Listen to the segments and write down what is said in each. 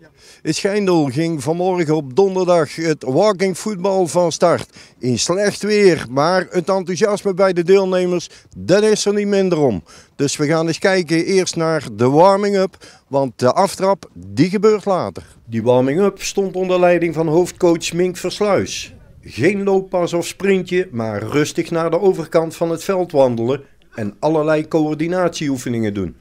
In Schijndel ging vanmorgen op donderdag het walking voetbal van start. In slecht weer, maar het enthousiasme bij de deelnemers, dat is er niet minder om. Dus we gaan eens kijken eerst naar de warming-up, want de aftrap die gebeurt later. Die warming-up stond onder leiding van hoofdcoach Mink Versluis. Geen looppas of sprintje, maar rustig naar de overkant van het veld wandelen en allerlei coördinatieoefeningen doen.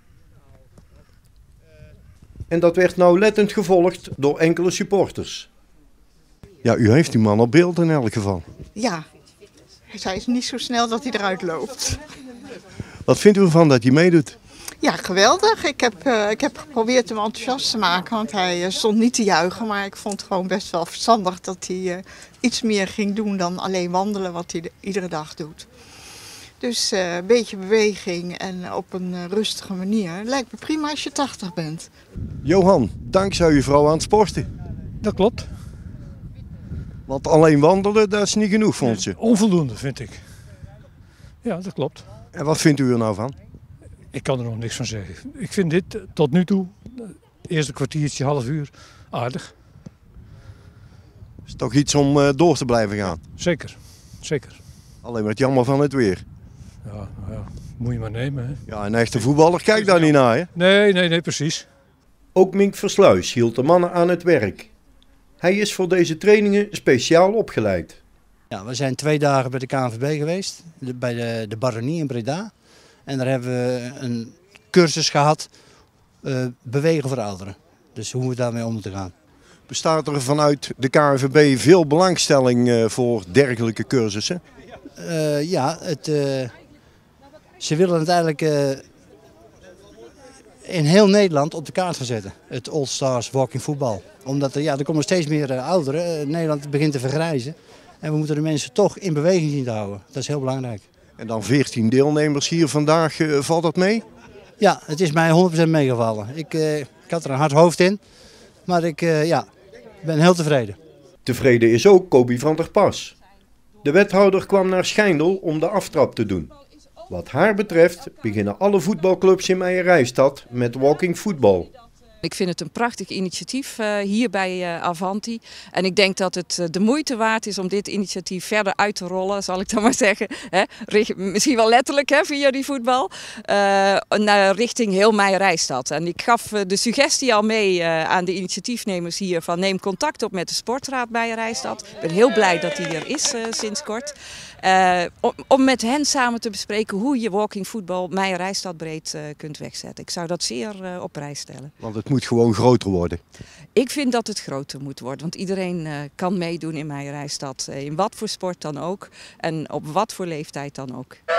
En dat werd nauwlettend gevolgd door enkele supporters. Ja, u heeft die man op beeld in elk geval. Ja, hij is niet zo snel dat hij eruit loopt. Wat vindt u ervan dat hij meedoet? Ja, geweldig. Ik heb geprobeerd hem enthousiast te maken, want hij stond niet te juichen. Maar ik vond het gewoon best wel verstandig dat hij iets meer ging doen dan alleen wandelen, wat hij iedere dag doet. Dus een beetje beweging en op een rustige manier. Lijkt me prima als je 80 bent. Johan, dankzij uw vrouw aan het sporten. Dat klopt. Want alleen wandelen, dat is niet genoeg, vond ze. Onvoldoende, vind ik. Ja, dat klopt. En wat vindt u er nou van? Ik kan er nog niks van zeggen. Ik vind dit tot nu toe, eerste kwartiertje, half uur, aardig. Is toch iets om door te blijven gaan? Zeker, zeker. Alleen wat jammer van het weer. Ja, moet je maar nemen. Hè. Ja, een echte voetballer kijkt daar niet naar, hè? Nee, precies. Ook Mink Versluis hield de mannen aan het werk. Hij is voor deze trainingen speciaal opgeleid. Ja, we zijn 2 dagen bij de KNVB geweest, bij de Baronie in Breda. En daar hebben we een cursus gehad, bewegen voor ouderen. Dus hoe we daarmee om moeten gaan. Bestaat er vanuit de KNVB veel belangstelling voor dergelijke cursussen? Ja, ze willen het eigenlijk in heel Nederland op de kaart gaan zetten. Het All Stars Walking Voetbal. Omdat er komen steeds meer ouderen. Nederland begint te vergrijzen. En we moeten de mensen toch in beweging zien te houden. Dat is heel belangrijk. En dan 14 deelnemers hier vandaag. Valt dat mee? Ja, het is mij 100% meegevallen. Ik had er een hard hoofd in. Maar ik ben heel tevreden. Tevreden is ook Kobi van der Pas. De wethouder kwam naar Schijndel om de aftrap te doen. Wat haar betreft beginnen alle voetbalclubs in Meijerijstad met walking voetbal. Ik vind het een prachtig initiatief hier bij Avanti. En ik denk dat het de moeite waard is om dit initiatief verder uit te rollen, zal ik dan maar zeggen. Misschien wel letterlijk via die voetbal. Richting heel Meijerijstad. En ik gaf de suggestie al mee aan de initiatiefnemers hier van neem contact op met de Sportraad Meijerijstad. Ik ben heel blij dat die er is sinds kort. Om met hen samen te bespreken hoe je walking voetbal Meijerijstad breed kunt wegzetten. Ik zou dat zeer op prijs stellen. Want het moet gewoon groter worden. Ik vind dat het groter moet worden, want iedereen kan meedoen in Meijerijstad. In wat voor sport dan ook en op wat voor leeftijd dan ook.